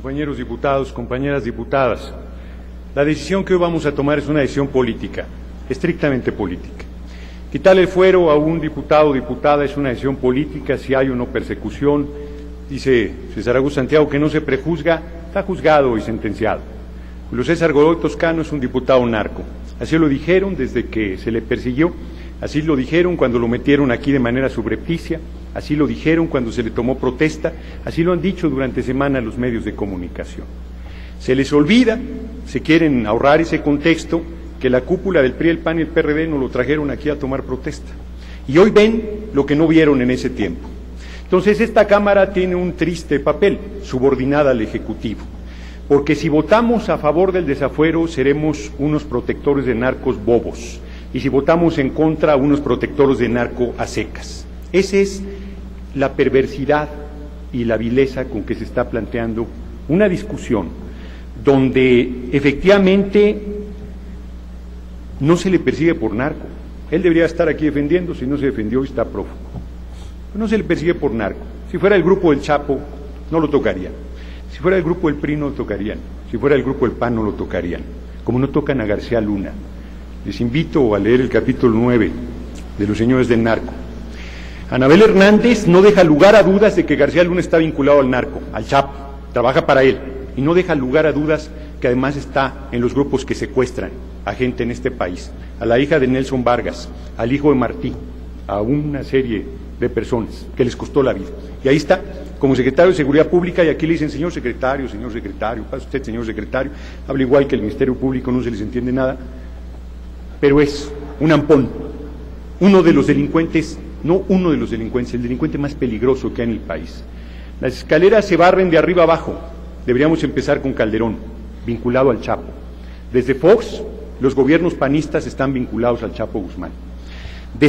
compañeros diputados, compañeras diputadas, la decisión que hoy vamos a tomar es una decisión política, estrictamente política. Quitarle el fuero a un diputado o diputada es una decisión política, si hay o no persecución. Dice César Augusto Santiago que no se prejuzga, está juzgado y sentenciado. Julio César Godoy Toscano es un diputado narco, así lo dijeron desde que se le persiguió, así lo dijeron cuando lo metieron aquí de manera subrepticia, así lo dijeron cuando se le tomó protesta, así lo han dicho durante semanas los medios de comunicación. Se les olvida, se quieren ahorrar ese contexto, que la cúpula del PRI, el PAN y el PRD nos lo trajeron aquí a tomar protesta. Y hoy ven lo que no vieron en ese tiempo. Entonces esta Cámara tiene un triste papel, subordinada al Ejecutivo, porque si votamos a favor del desafuero seremos unos protectores de narcos bobos, y si votamos en contra, unos protectores de narco a secas. Esa es la perversidad y la vileza con que se está planteando una discusión donde efectivamente no se le persigue por narco. Él debería estar aquí defendiendo, si no se defendió y está prófugo. No se le persigue por narco. Si fuera el grupo del Chapo, no lo tocarían. Si fuera el grupo del PRI, no lo tocarían. Si fuera el grupo del PAN, no lo tocarían. Como no tocan a García Luna. Les invito a leer el capítulo 9 de Los Señores del Narco. Anabel Hernández no deja lugar a dudas de que García Luna está vinculado al narco, al Chapo, trabaja para él, y no deja lugar a dudas que además está en los grupos que secuestran a gente en este país, a la hija de Nelson Vargas, al hijo de Martí, a una serie de personas que les costó la vida. Y ahí está, como secretario de Seguridad Pública, y aquí le dicen, señor secretario, pasa usted, señor secretario, habla igual que el Ministerio Público, no se les entiende nada, pero es un ampón, uno de los delincuentes, no uno de los delincuentes, el delincuente más peligroso que hay en el país. Las escaleras se barren de arriba abajo. Deberíamos empezar con Calderón, vinculado al Chapo. Desde Fox, los gobiernos panistas están vinculados al Chapo Guzmán. De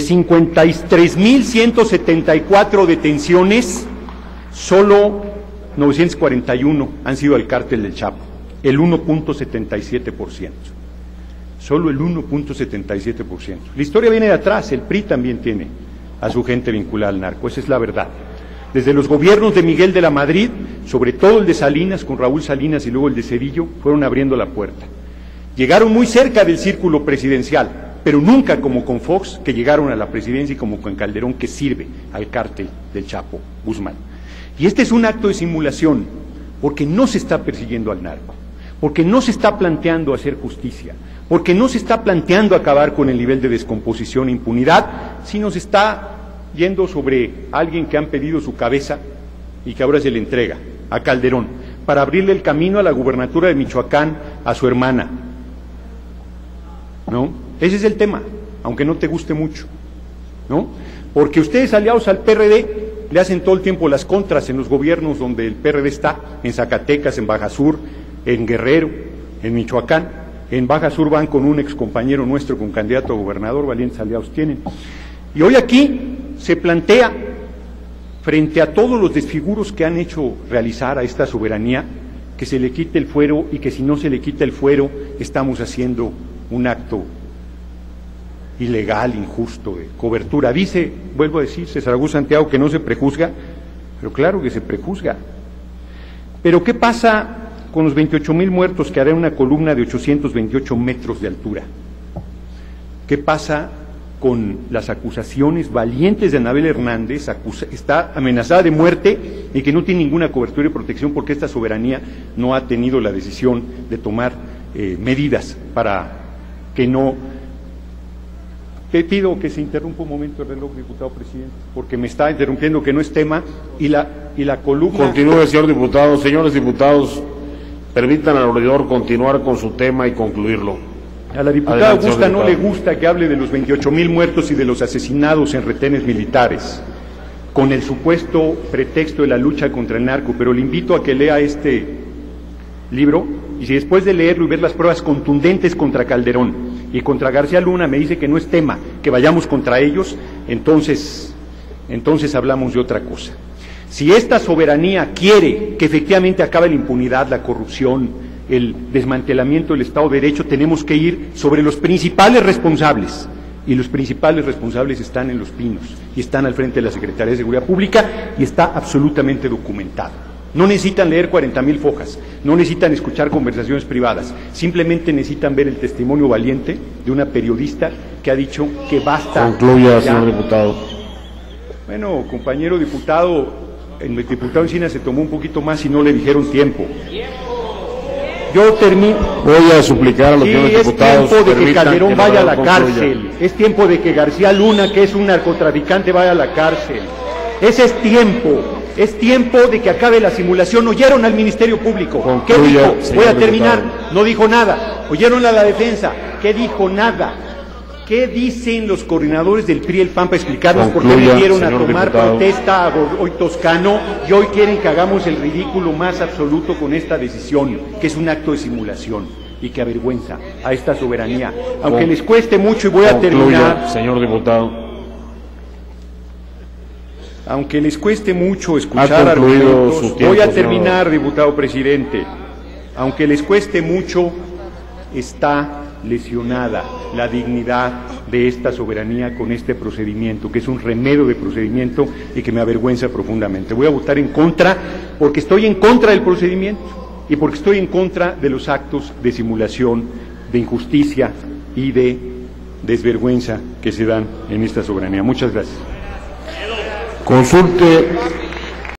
53.174 detenciones, solo 941 han sido al cártel del Chapo, el 1.77%. Solo el 1.77%. La historia viene de atrás, el PRI también tiene a su gente vinculada al narco, esa es la verdad. Desde los gobiernos de Miguel de la Madrid, sobre todo el de Salinas, con Raúl Salinas, y luego el de Cedillo, fueron abriendo la puerta. Llegaron muy cerca del círculo presidencial, pero nunca como con Fox, que llegaron a la presidencia, y como con Calderón, que sirve al cártel del Chapo Guzmán. Y este es un acto de simulación, porque no se está persiguiendo al narco, porque no se está planteando hacer justicia, porque no se está planteando acabar con el nivel de descomposición e impunidad, sino se está yendo sobre alguien que han pedido su cabeza y que ahora se le entrega, a Calderón, para abrirle el camino a la gubernatura de Michoacán a su hermana. ¿No? Ese es el tema, aunque no te guste mucho, ¿no? Porque ustedes, aliados al PRD, le hacen todo el tiempo las contras en los gobiernos donde el PRD está, en Zacatecas, en Baja Sur, en Guerrero, en Michoacán. En Baja Sur van con un excompañero nuestro, con candidato a gobernador, valientes aliados tienen. Y hoy aquí se plantea, frente a todos los desfiguros que han hecho realizar a esta soberanía, que se le quite el fuero, y que si no se le quita el fuero, estamos haciendo un acto ilegal, injusto, de cobertura. Dice, vuelvo a decir, César Augusto Santiago, que no se prejuzga, pero claro que se prejuzga. Pero ¿qué pasa con los 28,000 muertos que hará una columna de 828 metros de altura? ¿Qué pasa con las acusaciones valientes de Anabel Hernández, está amenazada de muerte y que no tiene ninguna cobertura y protección porque esta soberanía no ha tenido la decisión de tomar medidas para que no... Te pido que se interrumpa un momento el reloj, diputado presidente, porque me está interrumpiendo, que no es tema, y la columna... Continúe, señor diputado. Señores diputados, permitan al orador continuar con su tema y concluirlo. A la diputada Augusta no le gusta que hable de los 28,000 muertos y de los asesinados en retenes militares, con el supuesto pretexto de la lucha contra el narco, pero le invito a que lea este libro, y si después de leerlo y ver las pruebas contundentes contra Calderón y contra García Luna me dice que no es tema que vayamos contra ellos, entonces hablamos de otra cosa. Si esta soberanía quiere que efectivamente acabe la impunidad, la corrupción, el desmantelamiento del Estado de Derecho, tenemos que ir sobre los principales responsables, y los principales responsables están en Los Pinos y están al frente de la Secretaría de Seguridad Pública y está absolutamente documentado. No necesitan leer 40,000 fojas, no necesitan escuchar conversaciones privadas, simplemente necesitan ver el testimonio valiente de una periodista que ha dicho que basta. Concluya, señor diputado. Bueno, compañero diputado, el diputado Encina se tomó un poquito más y no le dijeron tiempo. Yo termino. Voy a suplicar a los señores diputados. Es tiempo de que permitan Calderón que el vaya a la orador cárcel. concluya. Es tiempo de que García Luna, que es un narcotraficante, vaya a la cárcel. Ese es tiempo. Es tiempo de que acabe la simulación. ¿Oyeron al Ministerio Público? ¿Qué Concluya, dijo? señor Voy a terminar. diputado. No dijo nada. ¿Oyeron a la defensa? ¿Qué dijo? Nada. ¿Qué dicen los coordinadores del PRI y el PAN para explicarnos por qué Concluya, metieron a señor tomar diputado. protesta a hoy Toscano y hoy quieren que hagamos el ridículo más absoluto con esta decisión, que es un acto de simulación y que avergüenza a esta soberanía? Aunque les cueste mucho, y voy a terminar, Concluya, señor diputado. aunque les cueste mucho escuchar Ha concluido argumentos, su tiempo, voy a señor. terminar, diputado presidente. Aunque les cueste mucho, está lesionada la dignidad de esta soberanía con este procedimiento, que es un remedio de procedimiento y que me avergüenza profundamente. Voy a votar en contra porque estoy en contra del procedimiento y porque estoy en contra de los actos de simulación, de injusticia y de desvergüenza que se dan en esta soberanía. Muchas gracias. Consulte